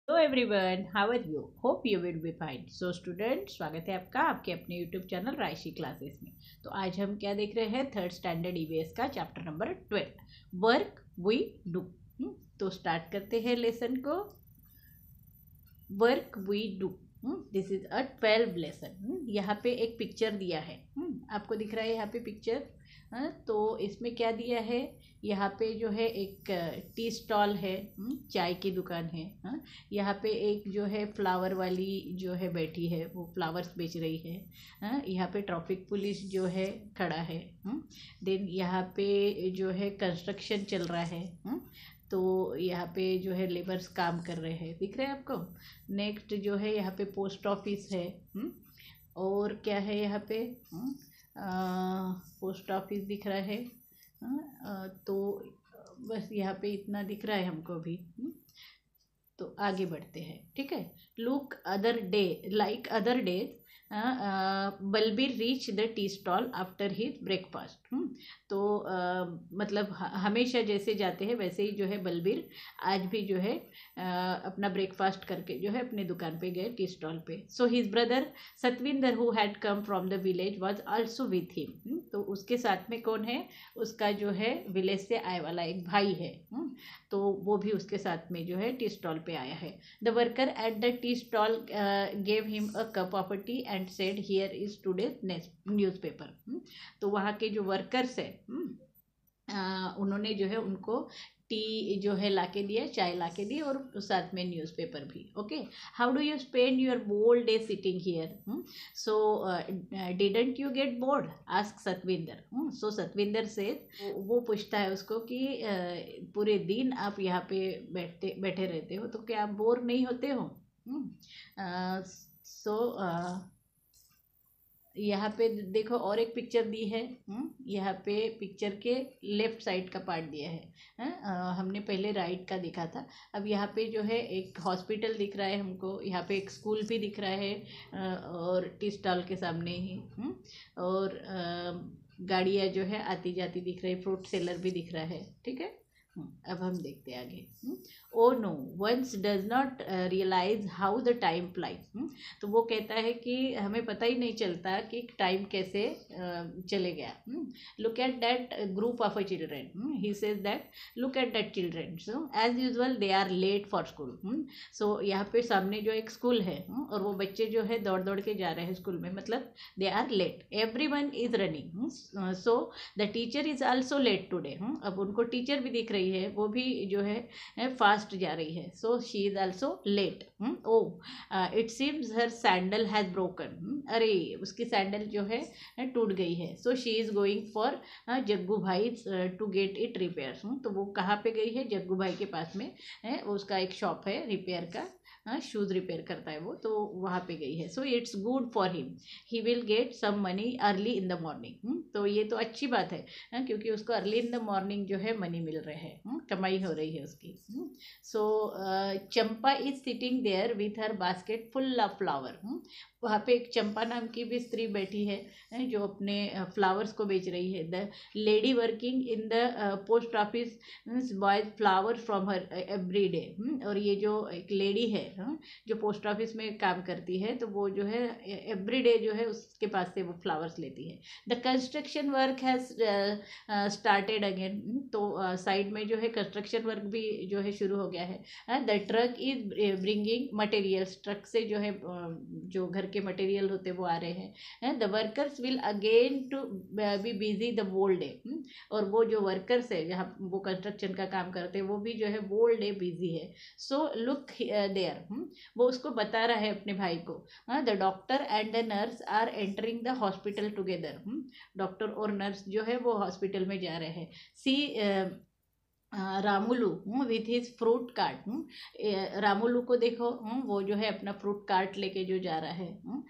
Hello everyone, how are you? Hope you will be fine. So student, स्वागत है आपका आपके अपने यूट्यूब चैनल रायशी क्लासेस में। तो आज हम क्या देख रहे हैं? थर्ड स्टैंडर्ड ईवीएस का chapter number 12, work we do. तो स्टार्ट करते हैं लेसन को। Work we do, this is a 12 lesson. यहाँ पे एक पिक्चर दिया है। आपको दिख रहा है यहाँ पे पिक्चर? तो इसमें क्या दिया है? यहाँ पे जो है एक टी स्टॉल है, चाय की दुकान है। यहाँ पे एक जो है फ्लावर वाली जो है बैठी है, वो फ्लावर्स बेच रही है। यहाँ पे ट्रैफिक पुलिस जो है खड़ा है। देन यहाँ पे जो है कंस्ट्रक्शन चल रहा है। तो यहाँ पे जो है लेबर्स काम कर रहे हैं, दिख रहे हैं आपको? नेक्स्ट जो है यहाँ पे पोस्ट ऑफिस है। और क्या है यहाँ पे? पोस्ट ऑफिस दिख रहा है। तो बस यहाँ पे इतना दिख रहा है हमको भी। तो आगे बढ़ते हैं, ठीक है। Look other day, like other days, Balbir reach the tea stall after his breakfast. तो मतलब हमेशा जैसे जाते हैं वैसे ही जो है बलबीर आज भी जो है अपना ब्रेकफास्ट करके जो है अपने दुकान पे गए, टी स्टॉल पे। So his brother Satvinder who had come from the village was also with him. तो उसके साथ में कौन है? उसका जो है विलेज से आए वाला एक भाई है। तो वो भी उसके साथ में जो है टी स्टॉल पे आया है। The worker at the tea stall gave him a cup of tea and said here is today's newspaper. तो वहाँ के जो वर्कर्स है, उन्होंने जो है उनको टी जो है लाके दिया, चाय लाके दी, और साथ में न्यूज़पेपर भी। Okay, how do you spend your whole day sitting here? So didn't you get bored? Ask Satvinder. So Satvinder से वो पूछता है उसको कि पूरे दिन आप यहाँ पे बैठे रहते हो, तो क्या आप बोर नहीं होते हो? सो यहाँ पे देखो और एक पिक्चर दी है। यहाँ पे पिक्चर के लेफ्ट साइड का पार्ट दिया है। हमने पहले राइट का देखा था। अब यहाँ पे जो है एक हॉस्पिटल दिख रहा है हमको, यहाँ पे एक स्कूल भी दिख रहा है, और टी स्टॉल के सामने ही। और गाड़ियाँ जो है आती जाती दिख रही, फ्रूट सेलर भी दिख रहा है, ठीक है। अब हम देखते हैं आगे। Oh no, once does not realise how the time flies. तो वो कहता है कि हमें पता ही नहीं चलता कि टाइम कैसे चले गया। Look at that group of a children, he says that look at that children, so as usual they are late for school. सो यहाँ पे सामने जो एक स्कूल है, और वो बच्चे जो है दौड़ दौड़ के जा रहे हैं स्कूल में, मतलब they are late. Every one is running, so the teacher is also late today. अब उनको टीचर भी दिख रही है, वो भी जो है फास्ट जा रही है। So she is also late. Oh it seems her sandal has broken. अरे उसकी सैंडल जो है टूट गई है। So she is going for Jaggu bhai to get it repair. तो वो कहाँ पे गई है? जग्गू भाई के पास में है, उसका एक शॉप है रिपेयर का, शूज़ रिपेयर करता है वो, तो वहाँ पे गई है। So it's good for him, he will get some money early in the morning. तो ये तो अच्छी बात है, क्योंकि उसको अर्ली इन द मॉर्निंग जो है मनी मिल रहे हैं, कमाई हो रही है उसकी। So Champa is sitting there with her basket full of flower. वहाँ पे एक चंपा नाम की भी स्त्री बैठी है, जो अपने फ्लावर्स को बेच रही है। The lady working in the post office buys flower from her every day. और ये जो एक लेडी है, जो पोस्ट ऑफिस में काम करती है, तो वो जो है एवरी डे जो है उसके पास से वो फ्लावर्स लेती है। The construction work has started again. तो साइड में जो है कंस्ट्रक्शन वर्क भी जो है शुरू हो गया है। The truck is bringing materials, truck से जो है जो घर के मटेरियल होते वो आ रहे हैं। The workers will again to be busy the whole day. और वो जो वर्कर्स है जहाँ वो कंस्ट्रक्शन का काम करते हैं, वो भी जो है वोल डे बिजी है। सो लुक देयर, वो उसको बता रहा है अपने भाई को। The doctor and the nurse are entering the hospital together. Doctor और नर्स जो है वो हॉस्पिटल में जा रहे हैं। See Ramulu with his fruit cart. Ramulu को देखो, वो जो है अपना फ्रूट कार्ट लेके जो जा रहा है,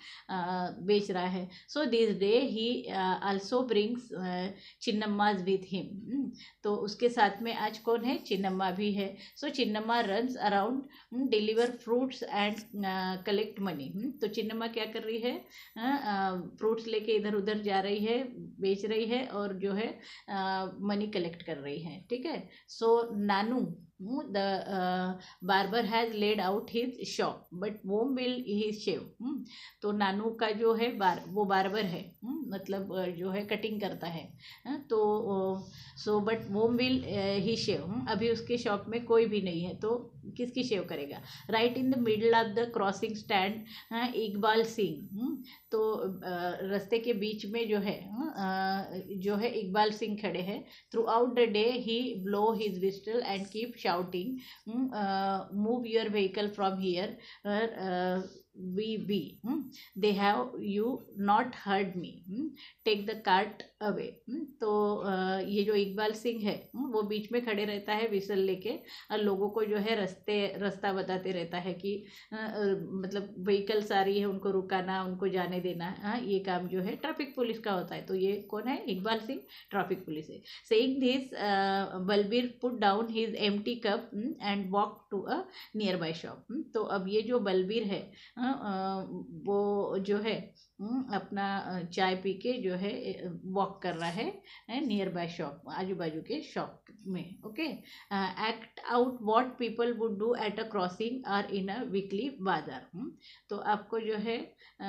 बेच रहा है। So this day he also brings Chinnamma's with him. तो उसके साथ में आज कौन है? चिन्नम्मा भी है। So Chinnamma runs around deliver fruits and collect money. तो चिन्नम्मा क्या कर रही है? फ्रूट्स लेके इधर उधर जा रही है, बेच रही है, और जो है मनी कलेक्ट कर रही है, ठीक है। So Nanu the barber has laid out his shop but whom will he shave. तो नानू का जो है वो बार्बर है, मतलब जो है कटिंग करता है। तो so but whom will he शेव, अभी उसके शॉप में कोई भी नहीं है तो किसकी शेव करेगा। Right in the middle of the crossing stand Iqbal Singh. तो रास्ते के बीच में जो है इकबाल सिंह खड़े हैं। Throughout the day he blow his whistle and keep shouting move your vehicle from here we be they have you not heard me take the cart away। तो ये जो इकबाल सिंह है वो बीच में खड़े रहता है विसल लेके और लोगों को जो है रास्ता बताते रहता है कि मतलब व्हीकल्स आ रही है उनको रुकाना, उनको जाने देना। ये काम जो है ट्रैफिक पुलिस का होता है। तो ये कौन है? इकबाल सिंह ट्रैफिक पुलिस है। Saying this Balbir put down his empty cup and walk to a nearby shop. तो अब ये जो बलबीर है वो जो है अपना चाय पी के जो है वॉक कर रहा है नियर बाय शॉप, आजू बाजू के शॉप में। Okay, act out what people would do at a crossing और इन अ वीकली बाजार। तो आपको जो है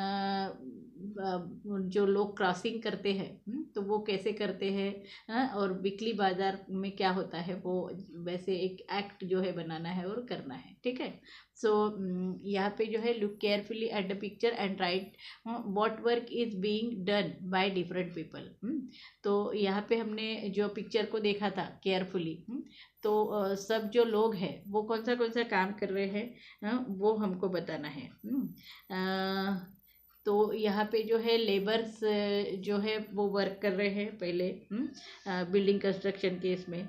जो लोग क्रॉसिंग करते हैं तो वो कैसे करते हैं और वीकली बाजार में क्या होता है वो वैसे एक एक्ट जो है बनाना है और करना है। ठीक है। सो यहाँ पे जो है look carefully at the picture and write what work is being done by different people. तो यहाँ पे हमने जो पिक्चर को देखा था केयरफुली, तो सब जो लोग हैं वो कौन सा काम कर रहे हैं वो हमको बताना है। तो यहाँ पे जो है लेबर्स जो है वो वर्क कर रहे हैं पहले बिल्डिंग कंस्ट्रक्शन के इसमें,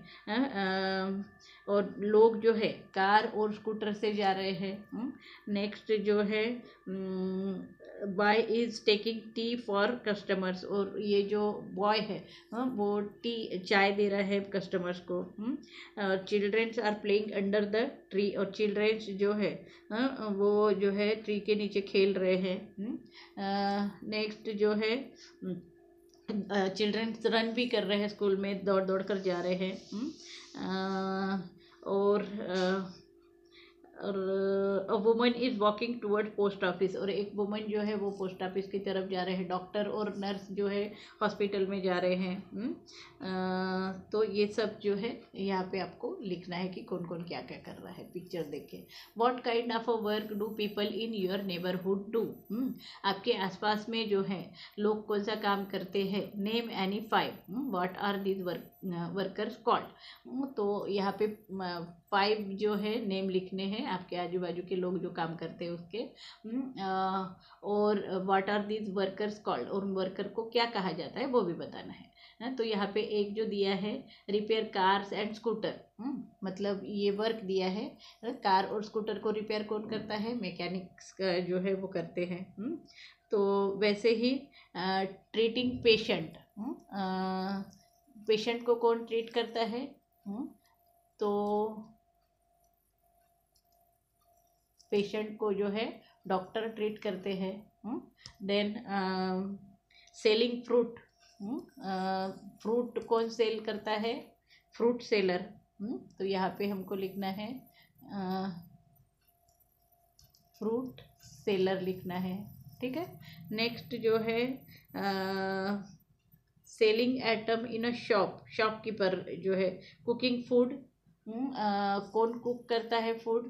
और लोग जो है कार और स्कूटर से जा रहे हैं। नेक्स्ट जो है boy is taking tea for customers, और ये जो बॉय है वो चाय दे रहा है कस्टमर्स को। और childrens are playing under the tree, और चिल्ड्रेंस जो है वो जो है ट्री के नीचे खेल रहे हैं। नेक्स्ट जो है चिल्ड्रेंस रन भी कर रहे हैं, स्कूल में दौड़ दौड़ कर जा रहे हैं। और a woman is walking toward post office, और एक वुमन जो है वो पोस्ट ऑफिस की तरफ जा रहे हैं। डॉक्टर और नर्स जो है हॉस्पिटल में जा रहे हैं। तो ये सब जो है यहाँ पे आपको लिखना है कि कौन कौन क्या क्या कर रहा है पिक्चर देख के। What kind of a work do people in your neighbourhood do, आपके आसपास में जो है लोग कौन सा काम करते हैं। Name any 5, what are these workers called. तो यहाँ पे 5 जो है नेम लिखने हैं आपके आजू बाजू के लोग जो काम करते हैं उसके। और what are these workers called, और वर्कर को क्या कहा जाता है वो भी बताना है। तो यहाँ पे एक जो दिया है रिपेयर कार्स एंड स्कूटर, मतलब ये वर्क दिया है कार और स्कूटर को रिपेयर कौन करता है, मैकेनिक्स जो है वो करते हैं। तो वैसे ही ट्रीटिंग पेशेंट, पेशेंट को कौन ट्रीट करता है, तो पेशेंट को जो है डॉक्टर ट्रीट करते हैं। देन सेलिंग फ्रूट, फ्रूट कौन सेल करता है, फ्रूट सेलर। तो यहाँ पे हमको लिखना है फ्रूट सेलर लिखना है। ठीक है। नेक्स्ट जो है selling item in a shop, shopkeeper जो है कुकिंग फूड, कौन कुक करता है फूड,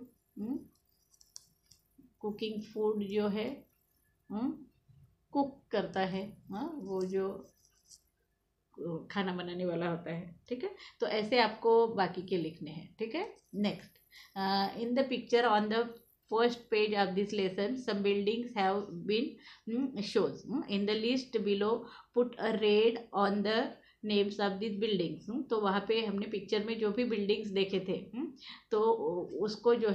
कुकिंग फूड जो है कुक करता है, वो जो खाना बनाने वाला होता है। ठीक है। तो ऐसे आपको बाकी के लिखने हैं। ठीक है। Next, in the picture on the first page of this lesson some buildings have been shows. In the list below put a red on the names of these buildings. तो वहाँ पे हमने पिक्चर में जो भी बिल्डिंग्स देखे थे तो उसको जो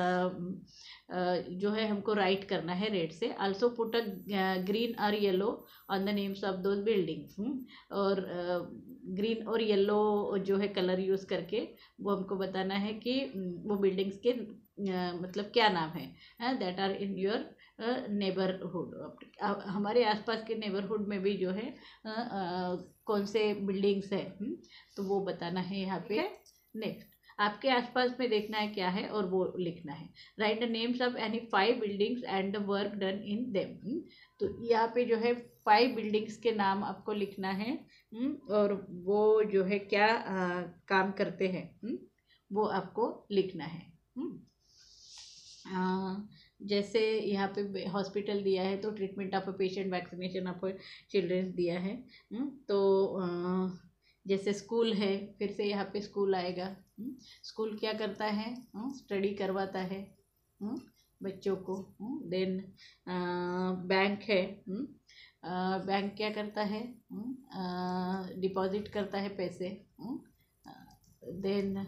है हमको राइट करना है रेड से। आल्सो पुट अ ग्रीन और yellow on the names of those buildings, और ग्रीन और येलो जो है कलर यूज़ करके वो हमको बताना है कि वो बिल्डिंग्स के मतलब क्या नाम है that are in your neighbourhood. हमारे आसपास के नेबरहुड में भी जो है कौन से बिल्डिंग्स है तो वो बताना है यहाँ पे। नेक्स्ट, आपके आसपास में देखना है क्या है और वो लिखना है। Write the names of any 5 buildings and the work done in them. तो यहाँ पे जो है 5 बिल्डिंग्स के नाम आपको लिखना है और वो जो है क्या काम करते हैं वो आपको लिखना है। जैसे यहाँ पे हॉस्पिटल दिया है तो treatment of a patient, vaccination of childrens दिया है। तो जैसे स्कूल है, फिर से यहाँ पे स्कूल आएगा। स्कूल क्या करता है? स्टडी करवाता है बच्चों को। देन बैंक है, बैंक क्या करता है? डिपॉजिट करता है पैसे। देन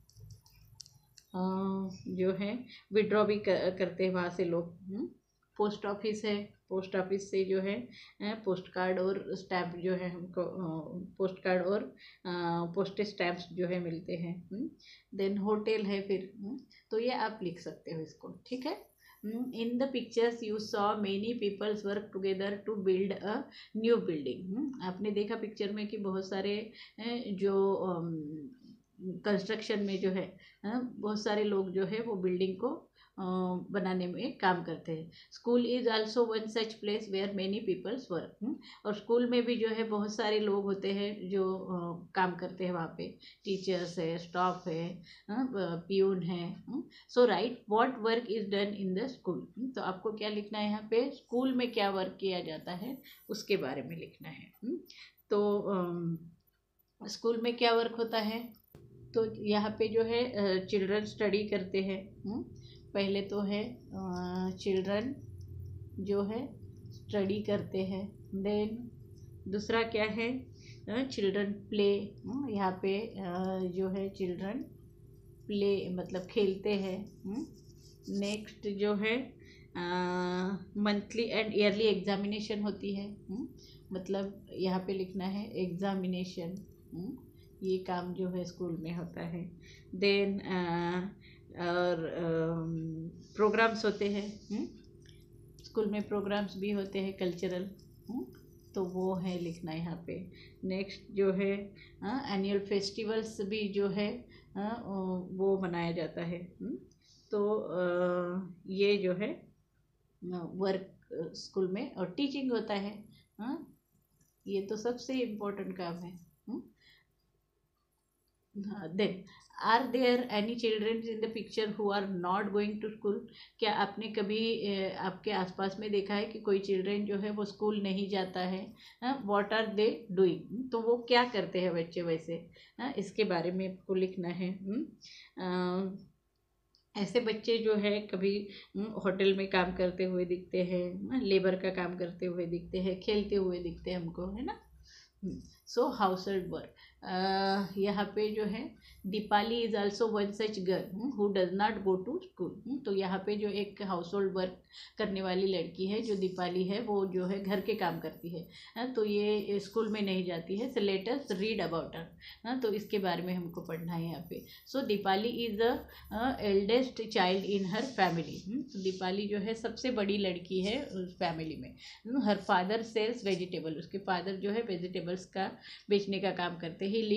जो है विड्रॉ भी करते हैं वहाँ से लोग। पोस्ट ऑफिस है, पोस्ट ऑफिस से जो है पोस्ट कार्ड और स्टैम्प जो है हमको पोस्ट कार्ड और पोस्ट स्टैम्प्स जो है मिलते हैं। देन होटल है फिर। तो ये आप लिख सकते हो इसको, ठीक है। In the pictures you saw many peoples work together to build a new building. आपने देखा पिक्चर में कि बहुत सारे जो कंस्ट्रक्शन में जो है बहुत सारे लोग जो है वो बिल्डिंग को बनाने में काम करते हैं। School is also one such place where many peoples work. और स्कूल में भी जो है बहुत सारे लोग होते हैं जो काम करते हैं वहाँ पे। टीचर्स है, स्टाफ है, प्यून है। So write what work is done in the school. तो आपको क्या लिखना है यहाँ पे? स्कूल में क्या वर्क किया जाता है उसके बारे में लिखना है। तो स्कूल में क्या वर्क होता है? तो यहाँ पे जो है चिल्ड्रन स्टडी करते हैं। पहले तो है चिल्ड्रन जो है स्टडी करते हैं। देन दूसरा क्या है? Children play. यहाँ पे जो है चिल्ड्रन प्ले मतलब खेलते हैं। नेक्स्ट जो है मंथली एंड ईयरली एग्जामिनेशन होती है। मतलब यहाँ पे लिखना है एग्जामिनेशन। ये काम जो है स्कूल में होता है। देन और प्रोग्राम्स होते हैं। स्कूल में प्रोग्राम्स भी होते हैं कल्चरल। तो वो है लिखना यहाँ पे। नेक्स्ट जो है एनुअल फेस्टिवल्स भी जो है वो मनाया जाता है। तो ये जो है वर्क स्कूल में। और टीचिंग होता है। ये तो सबसे इम्पोर्टेंट काम है। Then are there any children in the picture who are not going to school. क्या आपने कभी आपके आसपास में देखा है कि कोई चिल्ड्रन जो है वो स्कूल नहीं जाता है? What are they doing. तो वो क्या करते हैं बच्चे वैसे, इसके बारे में आपको लिखना है। ऐसे बच्चे जो है कभी होटल में काम करते हुए दिखते हैं, लेबर का काम करते हुए दिखते हैं, खेलते हुए दिखते हैं हमको, है ना। So house hold work. यहाँ पे जो है Deepali is also one such girl who does not go to school. तो यहाँ पे जो एक हाउस होल्ड वर्क करने वाली लड़की है जो दीपाली है वो जो है घर के काम करती है। तो ये स्कूल में नहीं जाती है। So let us read about her. तो इसके बारे में हमको पढ़ना है यहाँ पे। So Deepali is the eldest child in her family. तो दीपाली जो है सबसे बड़ी लड़की है उस फैमिली में। Her father sells vegetable. उसके फादर जो है वेजिटेबल्स का बेचने का काम करते हैं। He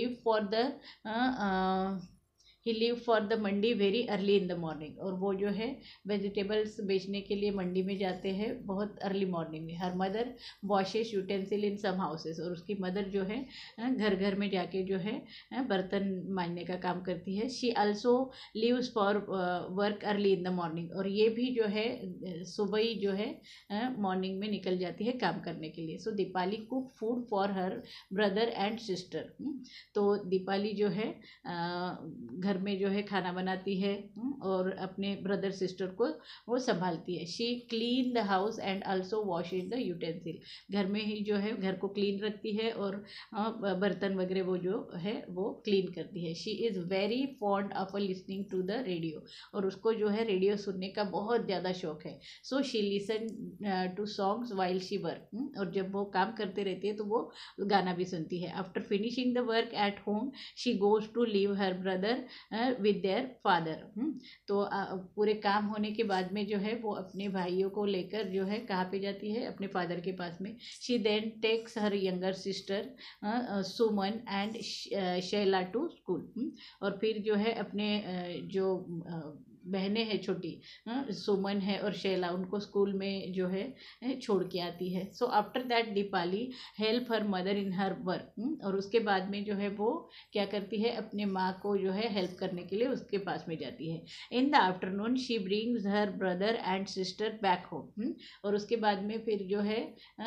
leave for the mandi very early in the morning. और वो जो है वेजिटेबल्स बेचने के लिए मंडी में जाते हैं बहुत अर्ली मॉर्निंग में। Her mother washes utensil in some houses. और उसकी मदर जो है घर घर में जाके जो है बर्तन मांजने का काम करती है। She also leaves for work early in the morning. और ये भी जो है सुबह ही जो है मॉर्निंग में निकल जाती है काम करने के लिए। So Deepali cook food for her brother and sister. तो दीपाली जो है घर में जो है खाना बनाती है और अपने ब्रदर सिस्टर को वो संभालती है। She clean the house and also washes the utensil. घर में ही जो है घर को क्लीन रखती है और बर्तन वगैरह वो जो है वो क्लीन करती है। She is very fond of listening to the radio. और उसको जो है रेडियो सुनने का बहुत ज़्यादा शौक है। So she listen to songs while she work. और जब वो काम करते रहती है तो वो गाना भी सुनती है। After finishing the work at home she goes to leave her brother with their father. तो पूरे काम होने के बाद में जो है वो अपने भाइयों को लेकर जो है कहाँ पे जाती है, अपने फादर के पास में। She then takes her younger sister Suman and Shaila to school. और फिर जो है अपने जो बहनें हैं छोटी, सुमन है और शैला, उनको स्कूल में जो है छोड़ के आती है। So after that Deepali help her mother in her work. और उसके बाद में जो है वो क्या करती है, अपने माँ को जो है हेल्प करने के लिए उसके पास में जाती है। In the afternoon she brings her brother and sister back home. और उसके बाद में फिर जो है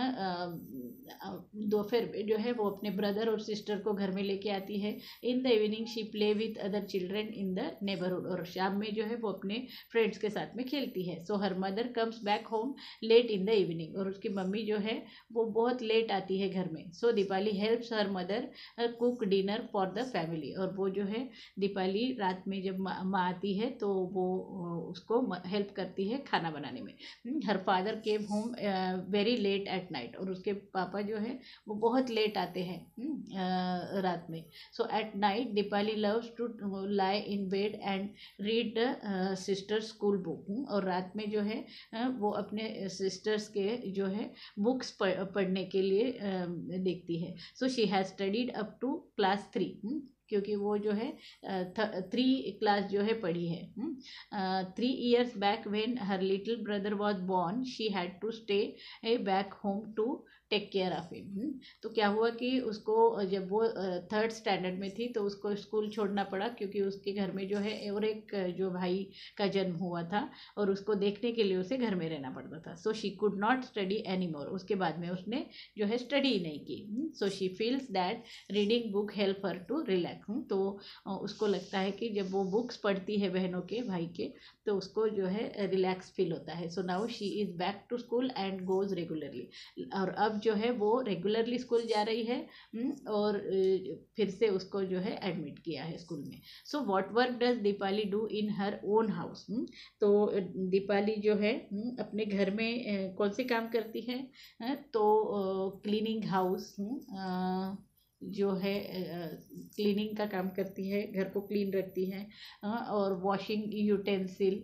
दोपहर में जो है वो अपने ब्रदर और सिस्टर को घर में लेके आती है। In the evening she play with other children in the neighbourhood. और शाम में जो है वो अपने फ्रेंड्स के साथ में खेलती है। So her mother comes back home late in the evening. और उसकी मम्मी जो है वो बहुत लेट आती है घर में। So Deepali helps her mother cook dinner for the family. और वो जो है दीपाली रात में जब माँ आती है तो वो उसको हेल्प करती है खाना बनाने में। Her father came home very late at night. और उसके पापा जो है वो बहुत लेट आते हैं रात में। So at night Deepali loves to lie in bed and read sister school book. और रात में जो है वो अपने सिस्टर्स के जो है बुक्स पढ़ने के लिए देखती है। So she has studied up to class 3, क्योंकि वो जो है 3 क्लास जो है पढ़ी है। 3 years back when her little brother was born she had to stay back home to take care of him. तो क्या हुआ कि उसको जब वो 3rd स्टैंडर्ड में थी तो उसको स्कूल छोड़ना पड़ा, क्योंकि उसके घर में जो है और एक जो भाई का जन्म हुआ था और उसको देखने के लिए उसे घर में रहना पड़ता था। So she could not study any more. उसके बाद में उसने जो है स्टडी नहीं की। So she feels that reading book help her to relax. तो उसको लगता है कि जब वो बुक्स पढ़ती है बहनों के, भाई के, तो उसको जो है रिलैक्स फील होता है। So now she is back to school and goes regularly. और अब जो है वो रेगुलरली स्कूल जा रही है और फिर से उसको जो है एडमिट किया है स्कूल में। So what work does Deepali do in her own house. तो दीपाली जो है अपने घर में कौन से काम करती है, तो क्लीनिंग हाउस, जो है क्लीनिंग का काम करती है, घर को क्लीन रखती है। और वॉशिंग यूटेंसिल,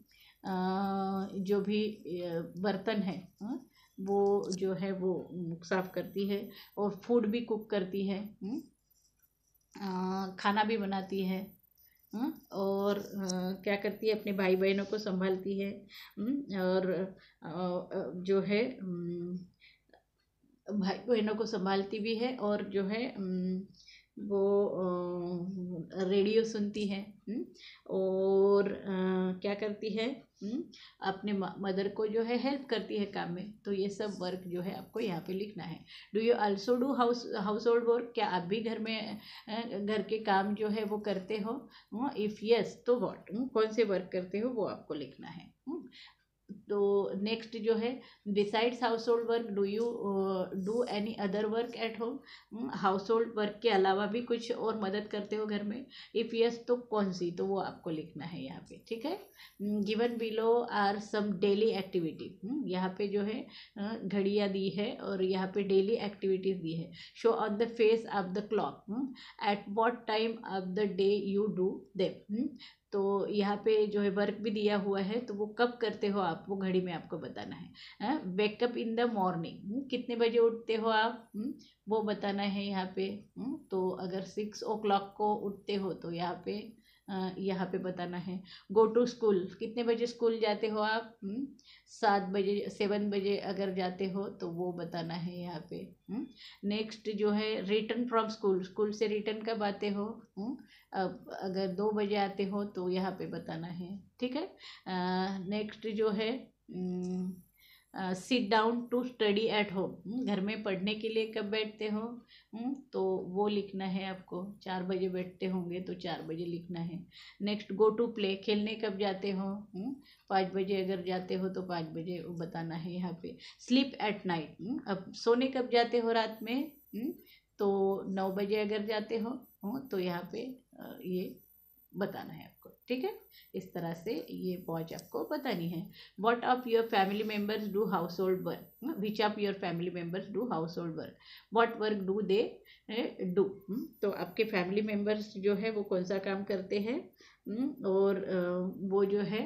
जो भी बर्तन है वो जो है वो साफ करती है। और फूड भी कुक करती है, खाना भी बनाती है। और क्या करती है, अपने भाई बहनों को संभालती है। और जो है भाई बहनों को संभालती भी है। और जो है वो रेडियो सुनती है। और क्या करती है, अपने मदर को जो है हेल्प करती है काम में। तो ये सब वर्क जो है आपको यहाँ पे लिखना है। Do you also do house hold work. क्या आप भी घर में घर के काम जो है वो करते हो। इफ़ यस तो व्हाट, कौन से वर्क करते हो वो आपको लिखना है। तो नेक्स्ट जो है, besides house hold work do you do any other work at home. House hold work के अलावा भी कुछ और मदद करते हो घर में। इफ़ यस तो कौन सी, तो वो आपको लिखना है यहाँ पे। ठीक है। Given below are some daily activity. यहाँ पे जो है घड़ियाँ दी है और यहाँ पे डेली एक्टिविटीज़ दी है। Show on the face of the clock at what time of the day you do them. तो यहाँ पे जो है वर्क भी दिया हुआ है, तो वो कब करते हो आप, वो घड़ी में आपको बताना है। वेकअप इन द मॉर्निंग, कितने बजे उठते हो आप, वो बताना है यहाँ पे। तो अगर 6 o'clock को उठते हो तो यहाँ पे बताना है। गो टू स्कूल, कितने बजे स्कूल जाते हो आप, 7 बजे 7 बजे अगर जाते हो तो वो बताना है यहाँ पे। नेक्स्ट जो है, रिटर्न फ्रॉम स्कूल, स्कूल से रिटर्न कब आते हो। अब अगर 2 बजे आते हो तो यहाँ पे बताना है। ठीक है। नेक्स्ट जो है, sit down to study at home, घर में पढ़ने के लिए कब बैठते हो, तो वो लिखना है आपको। 4 बजे बैठते होंगे तो 4 बजे लिखना है। नेक्स्ट गो टू प्ले, खेलने कब जाते हो, 5 बजे अगर जाते हो तो 5 बजे वो बताना है यहाँ पे। स्लीप एट नाइट, अब सोने कब जाते हो रात में, तो 9 बजे अगर जाते हो तो यहाँ पे ये बताना है आपको। ठीक है, इस तरह से ये पॉज आपको बतानी है। What of your family members do house hold work, which of your family members do house hold work, what work do they do. तो आपके फैमिली मेम्बर्स जो है वो कौन सा काम करते हैं, और वो जो है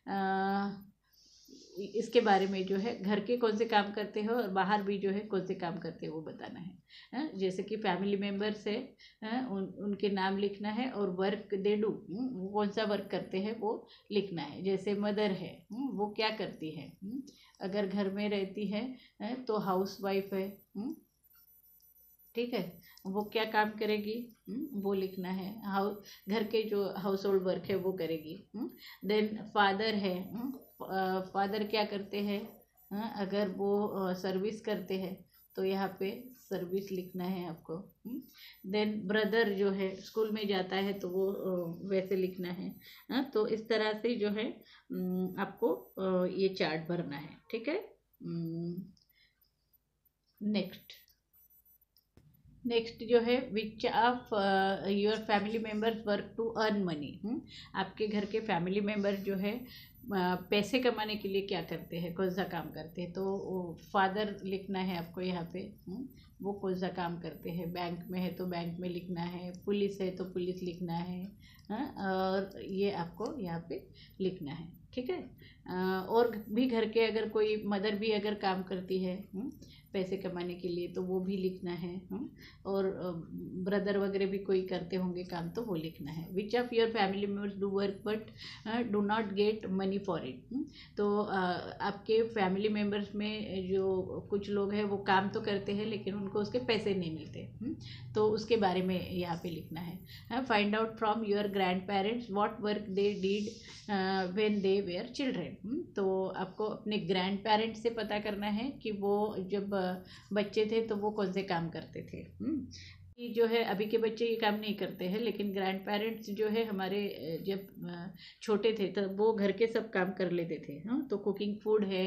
इसके बारे में जो है घर के कौन से काम करते हो और बाहर भी जो है कौन से काम करते हो वो बताना है। जैसे कि फैमिली मेम्बर्स है, उनके नाम लिखना है, और वर्क दे डू, वो कौन सा वर्क करते हैं वो लिखना है। जैसे मदर है, वो क्या करती है, अगर घर में रहती है तो हाउस वाइफ है, ठीक है, वो क्या काम करेगी, वो लिखना है। घर के जो हाउस होल्ड वर्क है वो करेगी। देन फादर है, फादर क्या करते हैं, अगर वो सर्विस करते हैं तो यहाँ पे सर्विस लिखना है आपको। देन ब्रदर जो है स्कूल में जाता है तो वो वैसे लिखना है। तो इस तरह से जो है आपको ये चार्ट भरना है, ठीक है। नेक्स्ट जो है which of your family members work to earn money. आपके घर के फैमिली मेम्बर जो है पैसे कमाने के लिए क्या करते हैं, कौन सा काम करते हैं। तो फादर लिखना है आपको यहाँ पे, वो कौन सा काम करते हैं। बैंक में है तो बैंक में लिखना है, पुलिस है तो पुलिस लिखना है, और ये आपको यहाँ पे लिखना है, ठीक है। और भी घर के अगर कोई मदर भी अगर काम करती है पैसे कमाने के लिए तो वो भी लिखना है। और ब्रदर वगैरह भी कोई करते होंगे काम तो वो लिखना है। Which of your family members do work but do not get money for it. तो आपके फैमिली मेम्बर्स में जो कुछ लोग हैं वो काम तो करते हैं लेकिन उनको उसके पैसे नहीं मिलते, तो उसके बारे में यहाँ पे लिखना है। Find out from your grand parents what work they did when they were children. तो आपको अपने ग्रैंड पेरेंट्स से पता करना है कि वो जब बच्चे थे तो वो कौन से काम करते थे। कि जो है अभी के बच्चे ये काम नहीं करते हैं, लेकिन ग्रैंड पेरेंट्स जो है हमारे जब छोटे थे तब वो घर के सब काम कर लेते थे। तो कुकिंग फूड है,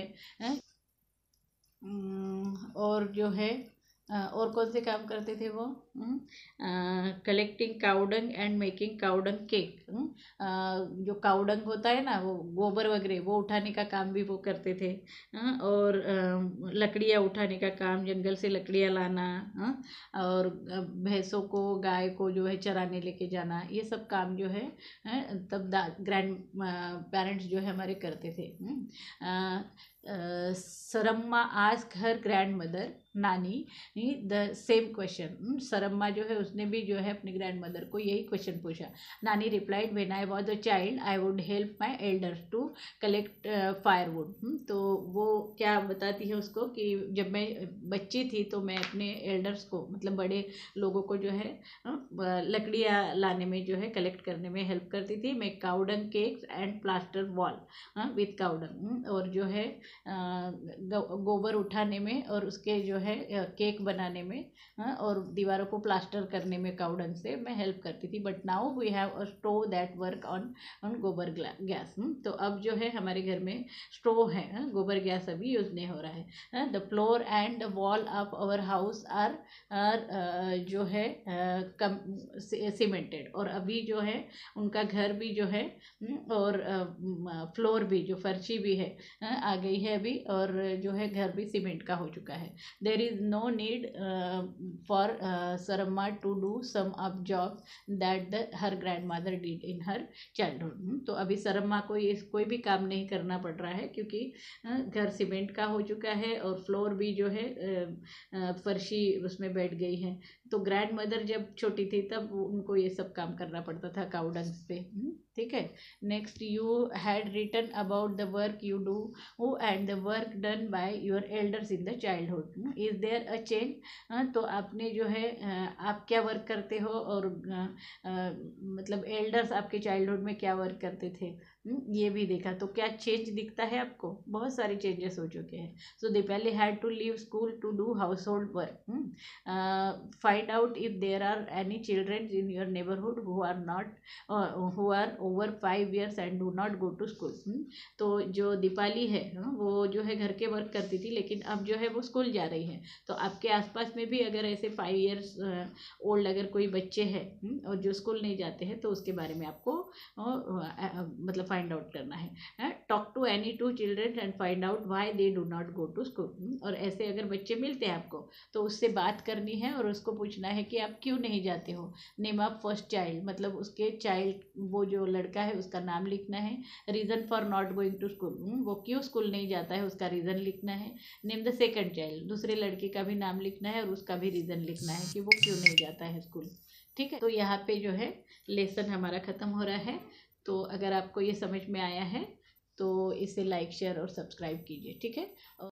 और जो है और कौन से काम करते थे वो, collecting cow dung and making cow dung cake. जो काउडंग होता है ना वो गोबर वगैरह वो उठाने का काम भी वो करते थे। और लकड़ियाँ उठाने का काम, जंगल से लकड़ियाँ लाना, और भैंसों को गाय को जो है चराने लेके जाना, ये सब काम जो है तब ग्रैंड पेरेंट्स जो है हमारे करते थे। Saramma ask her grand mother नानी द सेम क्वेश्चन। सरम्मा जो है उसने भी जो है अपनी ग्रैंड मदर को यही क्वेश्चन पूछा। नानी replied when I was a child I would help my elders to collect firewood. तो वो क्या बताती है उसको कि जब मैं बच्ची थी तो मैं अपने एल्डर्स को मतलब बड़े लोगों को जो है लकड़ियाँ लाने में जो है कलेक्ट करने में हेल्प करती थी। मैं cow dung cakes and plaster wall with cow dung, और जो है गोबर उठाने में और उसके जो है केक बनाने में, और दीवारों को प्लास्टर करने में काउडंग से मैं हेल्प करती थी। But now we have a stove that work on gobar gas. तो अब जो है हमारे घर में स्टोव है, गोबर गैस अभी यूज़ नहीं हो रहा है। The floor and the wall of our house are जो है सीमेंटेड, और अभी जो है उनका घर भी जो है और फ्लोर भी जो फर्शी भी है आ गई है अभी, और जो है घर भी सीमेंट का हो चुका है। There is no need for Saramma to do some of job that her grand mother did in her childhood. तो अभी सरम्मा को ये कोई भी काम नहीं करना पड़ रहा है क्योंकि घर सीमेंट का हो चुका है और फ्लोर भी जो है फर्शी उसमें बैठ गई है। तो ग्रैंड मदर जब छोटी थी तब उनको ये सब काम करना पड़ता था काउडंग पे, ठीक है। Next, you had written about the work you do and the work done by your elders in the childhood. Is there a change. तो आपने जो है आप क्या वर्क करते हो और मतलब एल्डर्स आपके चाइल्डहुड में क्या वर्क करते थे, ये भी देखा। तो क्या चेंज दिखता है आपको? बहुत सारे चेंजेस हो चुके हैं। So Deepali had to leave school to do house hold work. Find out if there are any children in your neighbourhood who are over 5 years and do not go to school. तो जो दीपाली है वो जो है घर के वर्क करती थी, लेकिन अब जो है वो स्कूल जा रही है। तो आपके आसपास में भी अगर ऐसे 5 years ओल्ड अगर कोई बच्चे हैं और जो स्कूल नहीं जाते हैं, तो उसके बारे में आपको मतलब फाइंड आउट करना है। Talk to any 2 children and find out why they do not go to school. और ऐसे अगर बच्चे मिलते हैं आपको, तो उससे बात करनी है और उसको पूछना है कि आप क्यों नहीं जाते हो। नेम ऑफ फर्स्ट चाइल्ड, मतलब उसके चाइल्ड, वो जो लड़का है उसका नाम लिखना है। Reason for not going to school, वो क्यों स्कूल नहीं जाता है उसका रीज़न लिखना है। नेम द सेकंड चाइल्ड, दूसरे लड़के का भी नाम लिखना है और उसका भी रीज़न लिखना है कि वो क्यों नहीं जाता है स्कूल। ठीक है, तो यहाँ पे जो है लेसन हमारा ख़त्म हो रहा है। तो अगर आपको ये समझ में आया है तो इसे लाइक शेयर और सब्सक्राइब कीजिए। ठीक है।